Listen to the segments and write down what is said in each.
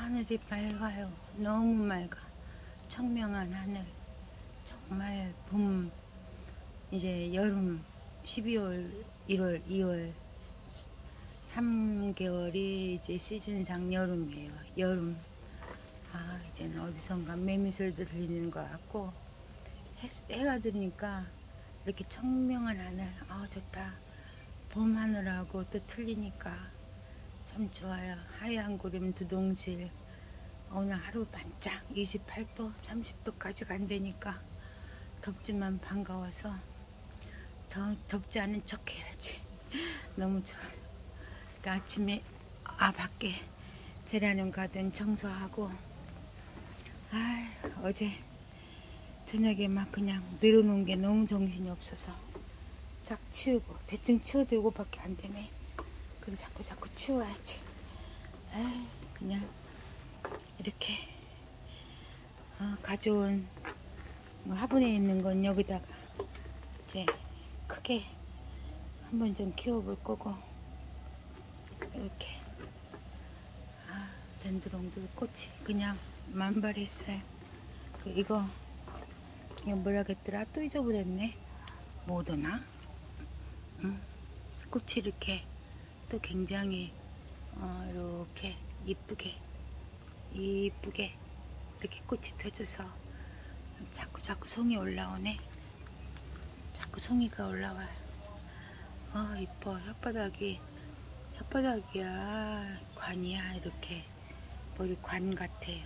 하늘이 맑아요. 너무 맑아. 청명한 하늘. 정말 봄, 이제 여름, 12월, 1월, 2월 3개월이 이제 시즌상 여름이에요. 여름. 아, 이제는 어디선가 매미소리도 들리는 것 같고, 해가 드니까 이렇게 청명한 하늘. 아, 좋다. 봄 하늘하고 또 틀리니까 참 좋아요. 하얀 구름 두둥실. 오늘 하루 반짝 28도, 30도까지 간다니까 덥지만 반가워서 더 덥지 않은 척 해야지. 너무 좋아요. 그러니까 아침에 밖에 제라늄 가든 청소하고, 어제 저녁에 막 그냥 내려놓은 게 너무 정신이 없어서 쫙 치우고, 대충 치워도 이거밖에 안 되네. 그래서 자꾸 치워야지. 그냥 이렇게 가져온 화분에 있는 건 여기다가 이제 크게 한번 좀 키워볼 거고, 이렇게 덴드롱들 꽃이 그냥 만발했어요. 이거 뭐라 그랬더라? 또 잊어버렸네. 뭐더나? 꽃이 이렇게 또 굉장히 이렇게 이쁘게 이렇게 꽃이 펴져서 자꾸 송이 올라오네. 자꾸 송이가 올라와요. 이뻐. 혓바닥이야 관이야. 이렇게 머리 관 같아요.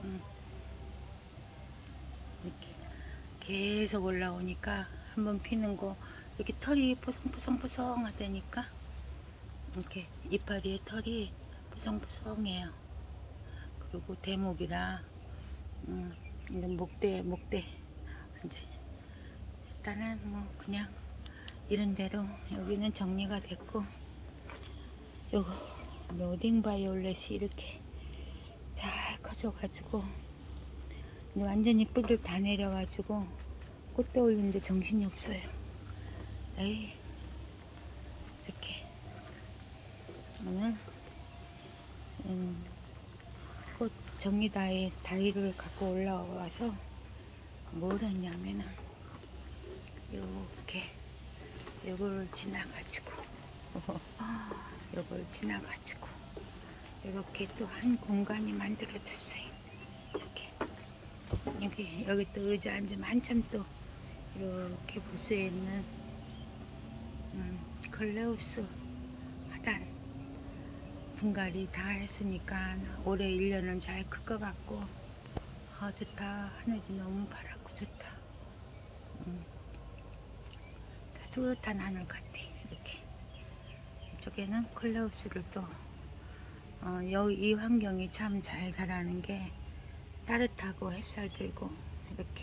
이렇게 계속 올라오니까 한번 피는 거 이렇게 털이 포송포송 하다니까, 이렇게 이파리에 털이 포송포송해요. 그리고 대목이라 목대 완전히. 일단은 뭐 그냥 이런대로 여기는 정리가 됐고, 요거 노딩 바이올렛이 이렇게 잘 커져가지고 완전히 뿌리를 다 내려가지고 꽃대 올리는데 정신이 없어요. 이렇게 오늘 꽃 정리 다이를 갖고 올라와서 뭘 했냐면은 이렇게 요걸 지나가지고 이렇게 또 한 공간이 만들어졌어요. 이렇게 여기 또 의자 앉으면 한참 또 이렇게 부스에 있는 클레우스 화단 분갈이 다 했으니까 올해 1년은 잘 클 것 같고, 좋다. 하늘이 너무 파랗고 좋다. 따뜻한 하늘 같아. 이렇게 이쪽에는 클레우스를 또 이 환경이 참 잘 자라는 게 따뜻하고 햇살 들고 이렇게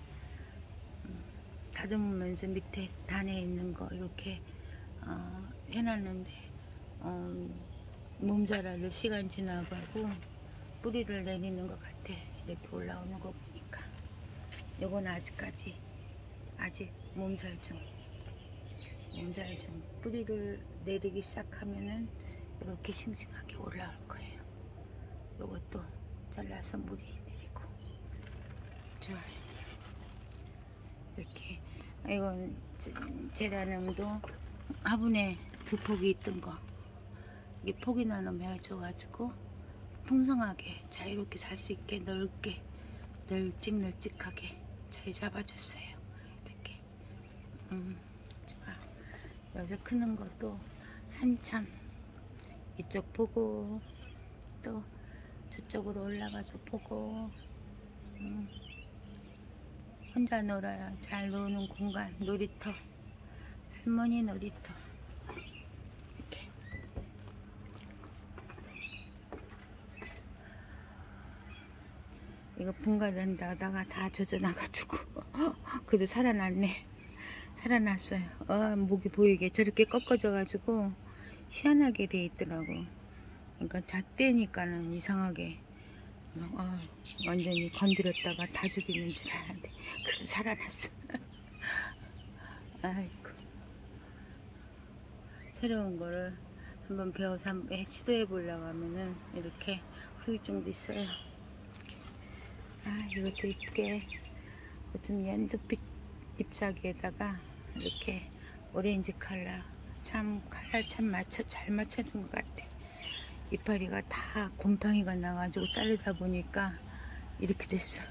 다듬으면서 밑에 단에 있는 거 이렇게 해놨는데 몸자라를 시간 지나가고 뿌리를 내리는 것 같아. 이렇게 올라오는 거 보니까 요건 아직 몸살 중. 뿌리를 내리기 시작하면은 이렇게 싱싱하게 올라올 거예요. 요것도 잘라서 물이 내리고. 자, 이렇게 이건 제라늄도 화분에 2폭이 있던 거 이게 폭이 나눔 해줘가지고 풍성하게 자유롭게 살 수 있게 넓게 널찍널찍하게 잘 잡아줬어요. 이렇게 여기서 크는 것도 한참 이쪽 보고 또 저쪽으로 올라가서 보고, 혼자 놀아요. 잘 노는 공간, 놀이터, 할머니 놀이터. 이렇게 이거 분갈이 한다다가 다 젖어나가지고 그래도 살아났어요. 목이 보이게 저렇게 꺾어져 가지고 희한하게 돼 있더라고. 그러니까 잣대니까는 이상하게 완전히 건드렸다가 다 죽이는 줄 알았는데 그래도 살아났어. 아이고, 새로운 거를 한번 배워서 한번 시도해 보려고 하면은 이렇게 크기 정도 있어요. 이렇게. 아, 이것도 이쁘게 요즘 연두빛 잎사귀에다가 이렇게 오렌지 컬러, 참 컬러 참 잘 맞춰준 것 같아. 이파리가 다 곰팡이가 나가지고 자르다 보니까 이렇게 됐어.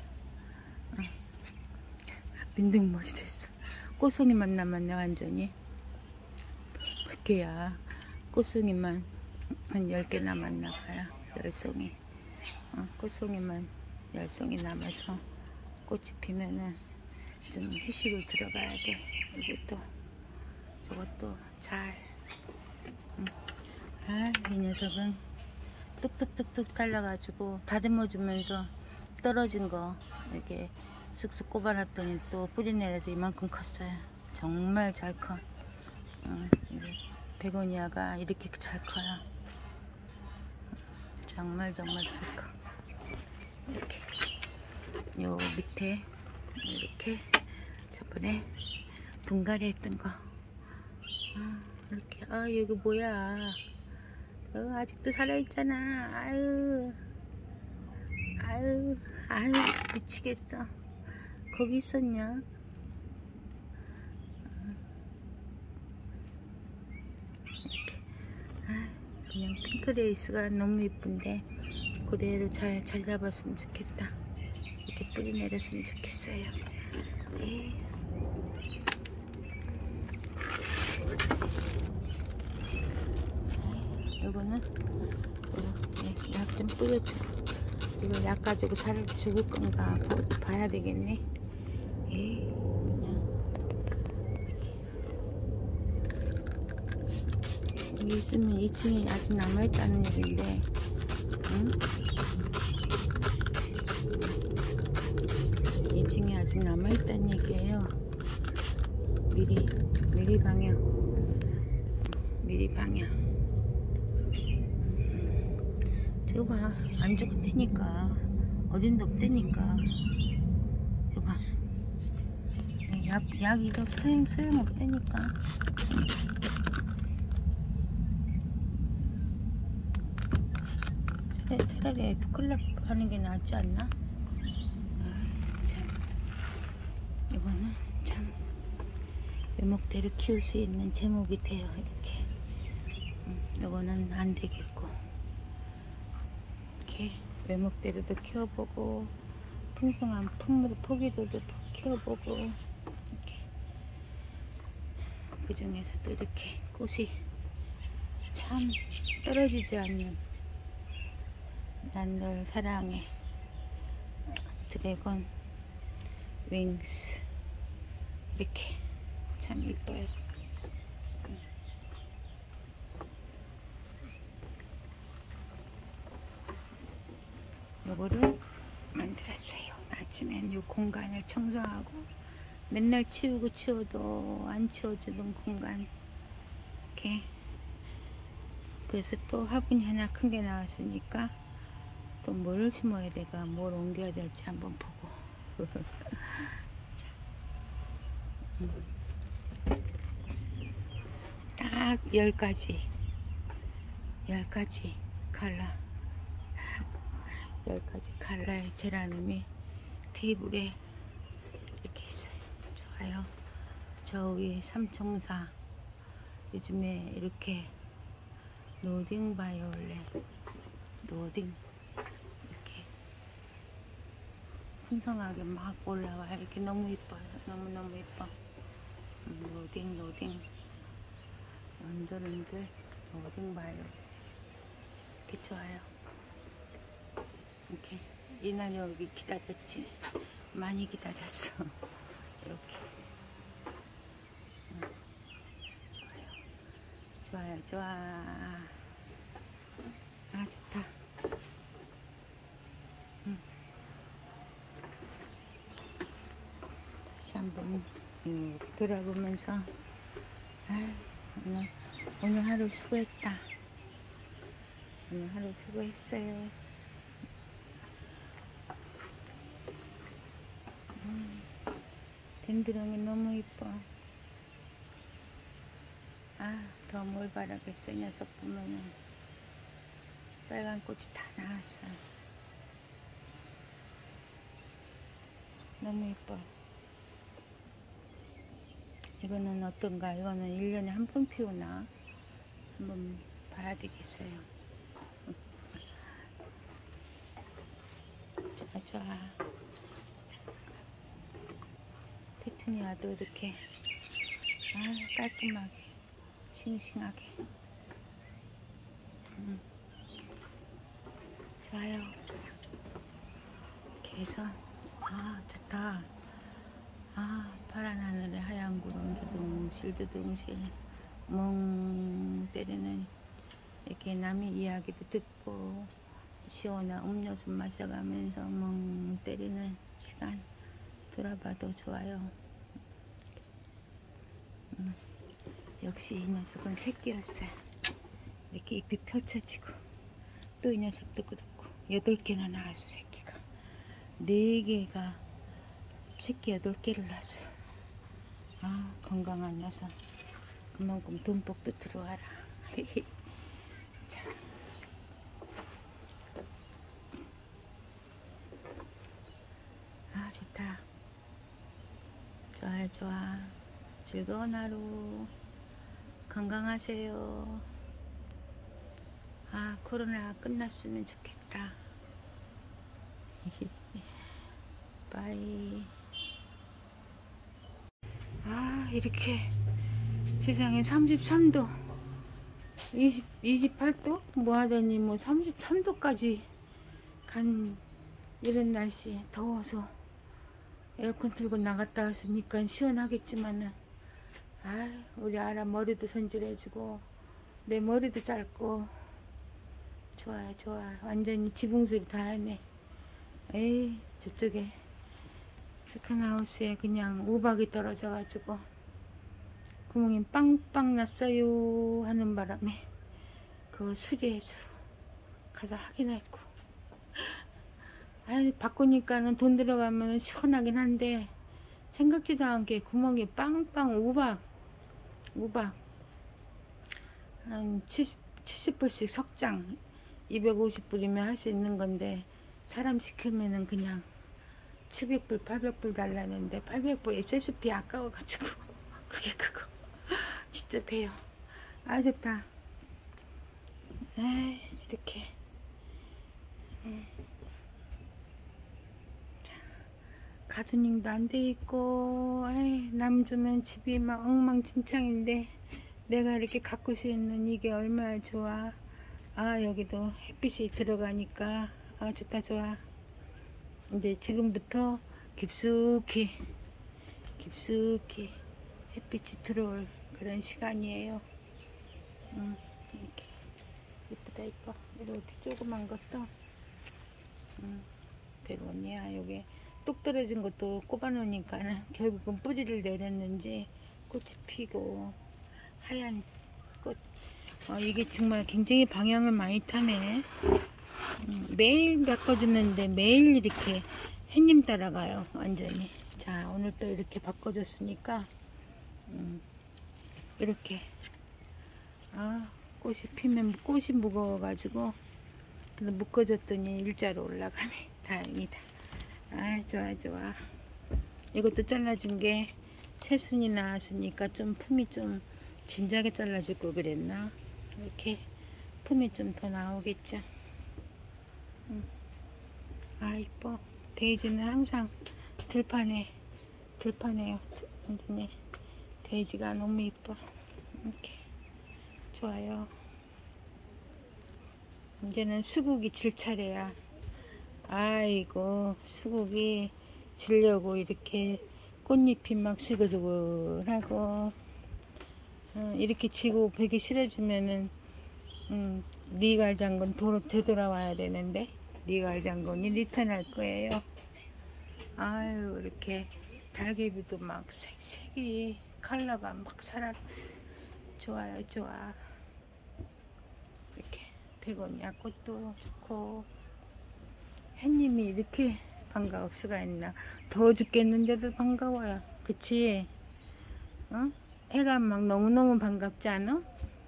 민둥머리 됐어. 꽃송이만 남았네. 완전히 몇 개야. 꽃송이만 한 10개 남았나봐요. 10송이. 꽃송이만 10송이 남아서 꽃이 피면은 좀 휴식을 들어가야 돼. 이것도 저것도 잘. 아, 이 녀석은 뚝뚝뚝뚝 달라가지고 다듬어 주면서 떨어진 거 이렇게 쓱쓱 꼽아놨더니 또 뿌리 내려서 이만큼 컸어요. 정말 잘 커. 베고니아가 이렇게 잘 커요. 정말 잘 커. 이렇게 요 밑에 이렇게 저번에 분갈이 했던 거 이렇게. 여기 뭐야. 아직도 살아있잖아. 아유 미치겠어. 거기 있었냐. 이렇게. 그냥 핑크레이스가 너무 예쁜데 그대로 잘 잡았으면 좋겠다. 이렇게 뿌리 내렸으면 좋겠어요. 요거는 약 좀 뿌려주고, 이거 약 가지고 살을 죽을 건가 그것도 봐야 되겠네. 그냥 이렇게 여기 있으면 2층이 아직 남아있다는 얘기인데, 2층이 아직 남아있다는 얘기예요. 미리 방향. 저거 봐, 안 죽을 테니까, 어딘도 없다니까. 저거 봐, 약 이거 소용 없다니까. 차라리 에프클럽 하는 게 낫지 않나? 참, 이거는 참 외목대로 키울 수 있는 제목이 돼요. 이렇게. 이거는 안 되겠고, 이렇게 외목대로도 키워보고, 풍성한 풍물 포기도도 키워보고, 이렇게. 그 중에서도 이렇게 꽃이 참 떨어지지 않는, 난 널 사랑해, 드래곤 윙스, 이렇게 참 이뻐요. 요거를 만들었어요. 아침엔 요 공간을 청소하고, 맨날 치워도 안 치워주던 공간, 이렇게. 그래서 또 화분이 하나 큰 게 나왔으니까 또 뭘 심어야 될까, 뭘 옮겨야 될지 한번 보고. 딱 10가지 컬러, 10가지 컬러의 제라늄이 테이블에 이렇게 있어요. 좋아요. 저 위에 삼총사, 요즘에 이렇게 노딩 바이올렛, 노딩 이렇게 풍성하게 막 올라와요. 이렇게 너무 이뻐요. 너무 이뻐. 노딩 언더랜드 노딩 바이올렛, 이렇게 좋아요. 이렇게 이날 여기 기다렸지. 많이 기다렸어. 이렇게. 좋아. 좋다. 다시 한번 돌아보면서, 오늘 하루 수고했다. 오늘 하루 수고했어요. 덴드렁이 너무 이뻐. 더 뭘 바라겠어. 이 녀석 보면은 빨간 꽃이 다 나왔어. 너무 예뻐. 이거는 어떤가? 이거는 1년에 한 번 피우나? 한번 봐야 되겠어요. 좋아, 좋아. 페투니아도 이렇게 깔끔하게 싱싱하게 좋아요. 이렇게 해서 좋다. 파란 하늘에 하얀 구름 두둥실 두둥실 멍 때리는 이렇게 남의 이야기도 듣고 시원한 음료수 마셔가면서 멍 때리는 시간 돌아봐도 좋아요. 역시 이 녀석은 새끼였어요. 이렇게 잎이 펼쳐지고 또 이 녀석도 그렇고 8개나 나왔어. 새끼가 4개가 새끼 8개를 낳았어. 건강한 녀석. 그만큼 돈복도 들어와라. 자. 좋다. 좋아요, 좋아. 즐거운 하루 건강하세요. 코로나 끝났으면 좋겠다. 빠이. 이렇게 세상에 33도 28도 뭐 하더니 뭐 33도까지 간 이런 날씨 더워서 에어컨 틀고 나갔다 왔으니까 시원하겠지만은 우리 아라 머리도 손질해주고 내 머리도 짧고 좋아요, 좋아. 완전히 지붕소리 다 하네. 에이, 저쪽에 스칸하우스에 그냥 우박이 떨어져 가지고 구멍이 빵빵 났어요 하는 바람에 그 수리해주러 가서 확인했고, 바꾸니까는 돈 들어가면 시원하긴 한데 생각지도 않게 구멍이 빵빵 우박 한 70불씩 석장 250불이면 할 수 있는 건데 사람 시키면은 그냥 700불 800불 달라는데 800불 SSP 아까워가지고 그게 그거 진짜 배요. 좋다. 이렇게 가드닝도 안 돼 있고 남 주면 집이 막 엉망진창인데 내가 이렇게 가꾸수 있는 이게 얼마나 좋아. 여기도 햇빛이 들어가니까 좋다, 좋아. 이제 지금부터 깊숙이 햇빛이 들어올 그런 시간이에요. 이렇게 이쁘다, 이뻐. 이렇게 조그만 것도 베고니아 요게 뚝 떨어진 것도 꼽아 놓으니까 결국은 뿌리를 내렸는지 꽃이 피고 하얀 꽃. 이게 정말 굉장히 방향을 많이 타네. 매일 바꿔주는데 매일 이렇게 햇님 따라가요 완전히. 자, 오늘 또 이렇게 바꿔줬으니까 이렇게 꽃이 피면 꽃이 무거워 가지고 그래서 묶어줬더니 일자로 올라가네. 다행이다. 좋아, 좋아. 이것도 잘라준 게 새순이 나왔으니까 좀 품이 좀 진작에 잘라줄 걸 그랬나. 이렇게 품이 좀 더 나오겠죠. 이뻐. 데이지는 항상 들판에요. 완전히 데이지가 너무 이뻐. 이렇게 좋아요. 이제는 수국이 질 차례야. 아이고, 수국이 지려고 이렇게 꽃잎이 막 시글시글하고 이렇게 지고 벽에 실어주면은 리갈 장군 되돌아와야 되는데 리갈 장군이 리턴할 거예요. 이렇게 달개비도 막 색이 컬러가 막 살아. 좋아요, 좋아. 이렇게 베고니아 꽃도 좋고 햇님이 이렇게 반가울 수가 있나. 더워 죽겠는데도 반가워요. 그치? 해가 막 너무너무 반갑지 않아?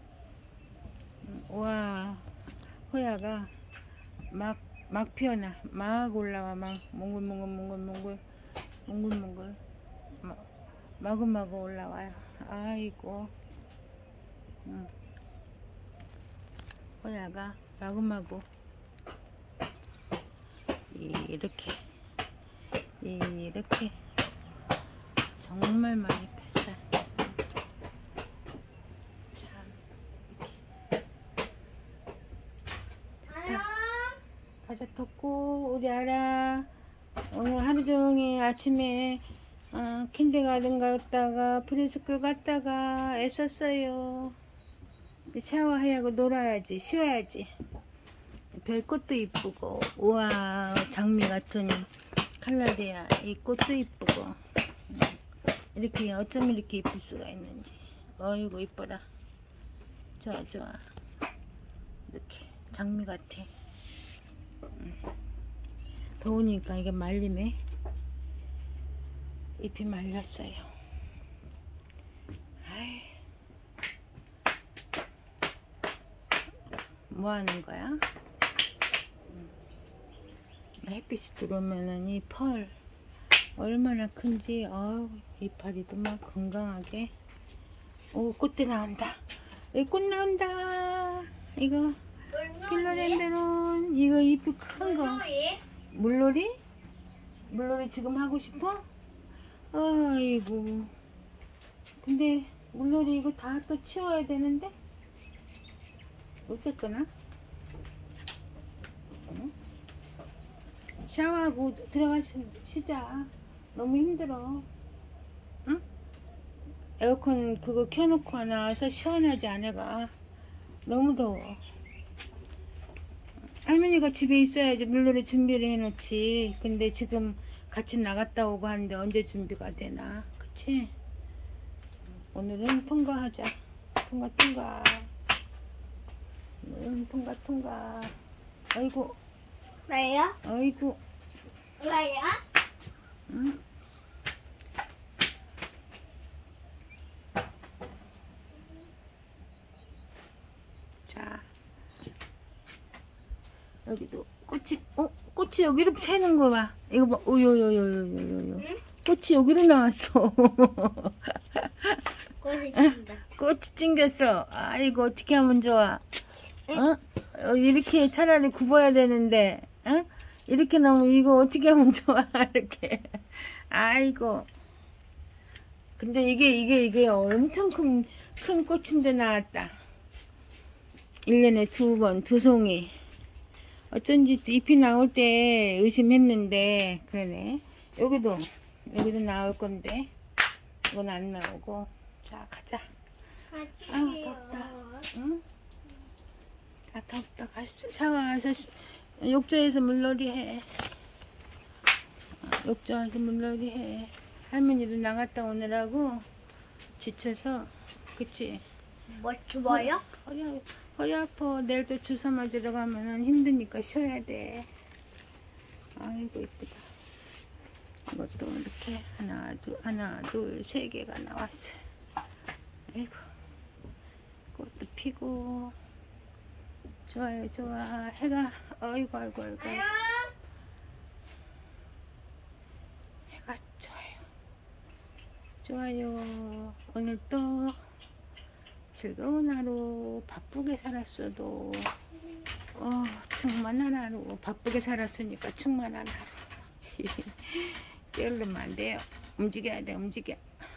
와, 호야가 막 피어나. 막 올라와. 막 몽글몽글 몽글몽글 마구마구 올라와요. 아이고. 호야가 마구마구 이렇게 정말 많이 폈어요. 참 이렇게 좋다. 가자 텄고 우리 아라 오늘 하루 종일 아침에 킨der가든 갔다가 프리스쿨 갔다가 애썼어요. 샤워하고 놀아야지, 쉬어야지. 별꽃도 이쁘고, 우와, 장미 같은 칼라리아. 이 꽃도 이쁘고. 이렇게, 어쩜 이렇게 이쁠 수가 있는지. 어이구, 이뻐라. 좋아, 좋아. 이렇게, 장미 같아. 더우니까 이게 말리네. 잎이 말렸어요. 아이. 뭐 하는 거야? 햇빛이 들어오면은 이 펄 얼마나 큰지, 이파리도 막 건강하게. 오, 꽃대 나온다. 여기 꽃 나온다. 이거 필로렌드론, 이거 잎이 큰 거. 물놀이? 물놀이 지금 하고 싶어? 아이고. 근데 물놀이 이거 다 또 치워야 되는데? 어쨌거나 샤워하고 들어가시자. 너무 힘들어. 응? 에어컨 그거 켜놓고 나와서 시원하지 않아가. 너무 더워. 할머니가 집에 있어야지 물놀이 준비를 해놓지. 근데 지금 같이 나갔다 오고 하는데 언제 준비가 되나. 그치? 오늘은 통과하자. 통과. 통과. 아이고. 왜요? 아이고. 왜요? 응? 자. 여기도 꽃이 여기로 새는 거 봐. 이거 봐. 요요요요요요. 꽃이 여기로 나왔어. 꽃이 찐다. 꽃이 찡겼어. 아이고, 어떻게 하면 좋아? 이렇게 차라리 굽어야 되는데, 이렇게 나오면 이거 어떻게 하면 좋아? 이렇게. 아이고. 근데 이게 엄청 큰 꽃인데 나왔다. 1년에 2번, 2송이. 어쩐지 잎이 나올 때 의심했는데, 그러네. 여기도 나올 건데, 이건 안 나오고. 자, 가자. 아우, 덥다. 응? 덥다. 샤워해서 욕조에서 물놀이 해. 욕조에서 물놀이 해. 할머니도 나갔다 오느라고 지쳐서. 그치? 뭐 좋아요? 허리 아파. 내일 또 주사 맞으러 가면은 힘드니까 쉬어야 돼. 아이고, 이쁘다. 이것도 이렇게 하나, 둘, 3개가 나왔어. 아이고. 꽃도 피고. 좋아요, 좋아. 해가, 아이고. 해가 좋아요. 오늘 또 즐거운 하루, 바쁘게 살았어도, 충만한 하루, 바쁘게 살았으니까 충만한 하루. 게으르면 안 돼요. 움직여야 돼, 움직여.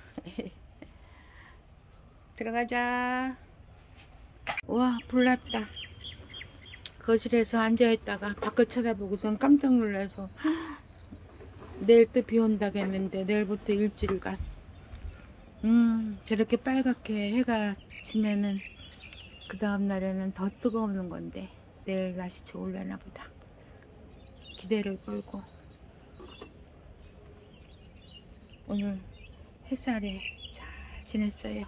들어가자. 와, 불났다. 거실에서 앉아있다가 밖을 쳐다보고선 깜짝 놀라서 내일 또 비 온다겠는데 내일부터 일주일간 저렇게 빨갛게 해가 지면은 그 다음 날에는 더 뜨거운 건데 내일 날씨 좋으려나 보다. 기대를 걸고 오늘 햇살에 잘 지냈어요.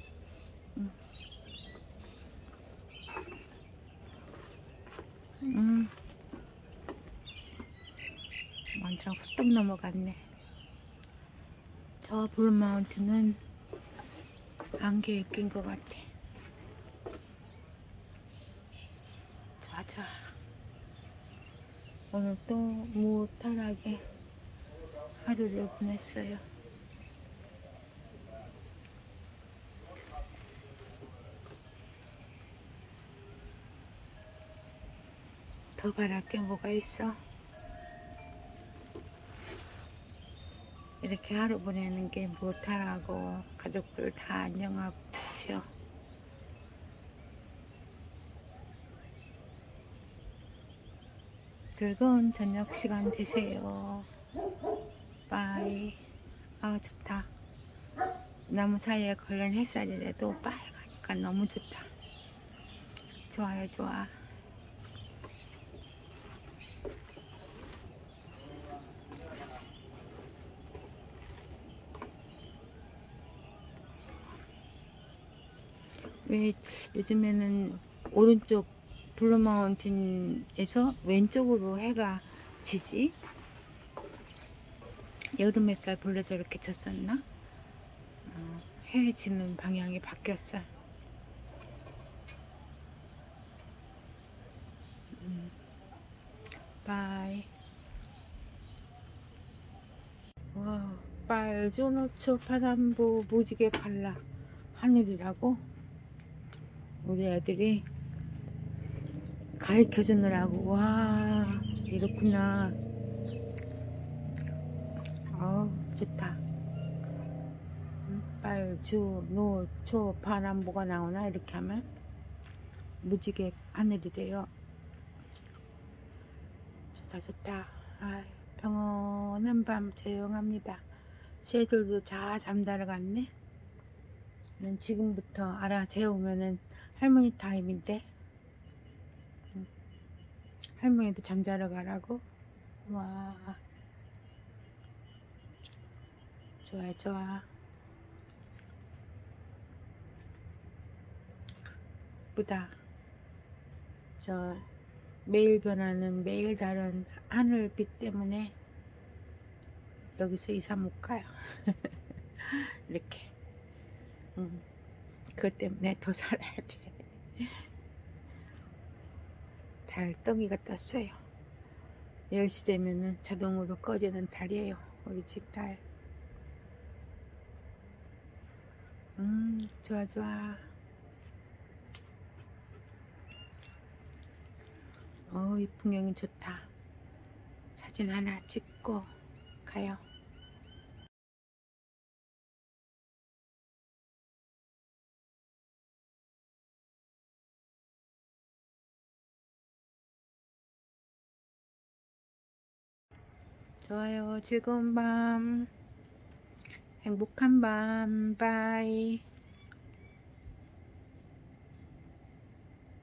먼지랑 후딱 넘어갔네. 저 블루마운틴은 안개에 낀 것 같아. 자자. 오늘 또 무탈하게 하루를 보냈어요. 더 바랄 게 뭐가 있어? 이렇게 하루 보내는 게 무탈하고 가족들 다 안녕하고 좋지요. 즐거운 저녁 시간 되세요. 빠이. 아 좋다. 나무 사이에 걸린 햇살이라도 빨가니까 너무 좋다. 좋아요 좋아. 왜 요즘에는 오른쪽 블루마운틴에서 왼쪽으로 해가 지지? 여름 햇살 본래 저렇게 쳤었나? 해 지는 방향이 바뀌었어. 바이. 와, 빨주 노초 파란보 무지개 갈라 하늘이라고 우리 애들이 가르쳐 주느라고. 와, 이렇구나. 좋다. 빨주 노초 파란보가 나오나 이렇게 하면 무지개 하늘이래요. 좋다 좋다. 아, 평온한 밤 조용합니다. 새들도 다 잠자러 갔네. 난 지금부터 알아 재우면은 할머니 타임인데. 할머니도 잠자러 가라고. 와, 좋아 좋아. 예쁘다. 저 매일 변하는 매일 다른 하늘빛 때문에 여기서 이사 못 가요. 이렇게. 그것 때문에 더 살아야 돼. 달덩이가 떴어요. 10시 되면은 자동으로 꺼지는 달이에요. 우리 집 달. 좋아 좋아. 이 풍경이 좋다. 사진 하나 찍고 가요. 좋아요. 즐거운 밤, 행복한 밤. 바이.